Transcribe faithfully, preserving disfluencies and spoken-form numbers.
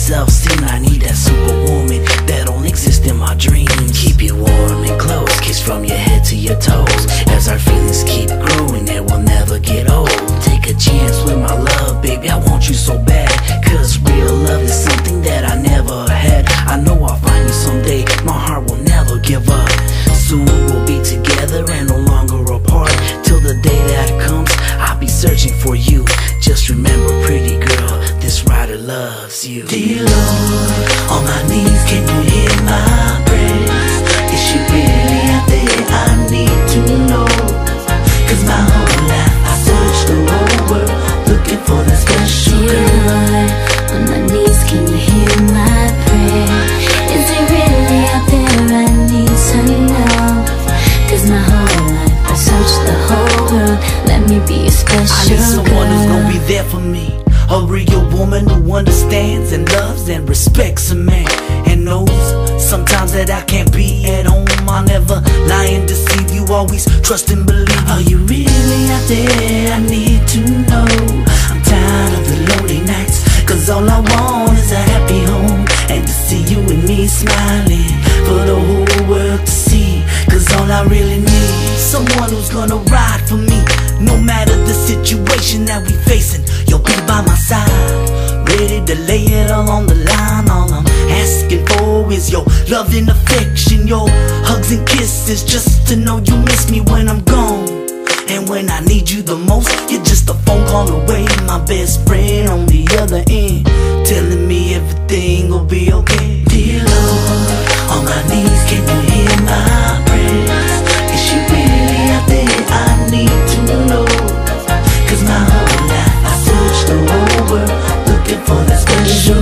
self-seen. I need that superwoman that don't exist in my dreams. Keep you warm and close, kiss from your head to your toes. As our feelings keep growing, it will never get old. Take a chance with my love, baby, I want you so bad. Cause real love is something that I never had. I know I'll find you someday, my heart will never give up. Soon we'll be together and no longer apart. Till the day that comes, I'll be searching for you. Just remember, pretty girl, this rider loves you. Dear Lord, on my knees, can you hear my praise? Is she really out there? I need to know. Cause my whole life I searched the whole world looking for that special girl. Dear Lord, on my knees, can you hear my prayer? Is it really out there? I need to know. Cause my whole life I searched the whole world. Let me be a special I need someone girl. who's gonna be there for me. A real woman who understands and loves and respects a man, and knows sometimes that I can't be at home. I'll never lie and deceive you, always trust and believe. Are you really out there? I need to know. I'm tired of the lonely nights, cause all I want is a happy home, and to see you and me smiling for the whole world to see. Cause all I really need is someone who's gonna ride for me. No matter the situation that we facing, you'll be by my side, ready to lay it all on the line. All I'm asking for is your love and affection, your hugs and kisses, just to know you miss me when I'm gone. And when I need you the most, you're just a phone call away. My best friend on the other end, telling me everything will be okay. Dear Lord, on my knees, can you hear my praise? Is she really out there? I need to know. Cause my whole life I searched the whole world looking for that special